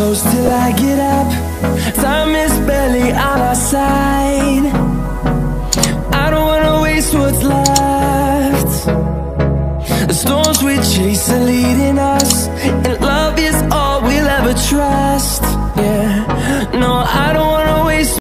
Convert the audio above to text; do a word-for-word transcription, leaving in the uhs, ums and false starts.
close till I get up. Time is barely on our side. I don't wanna waste what's left. The storms we chase are leading us, and love is all we'll ever trust. Yeah, no, I don't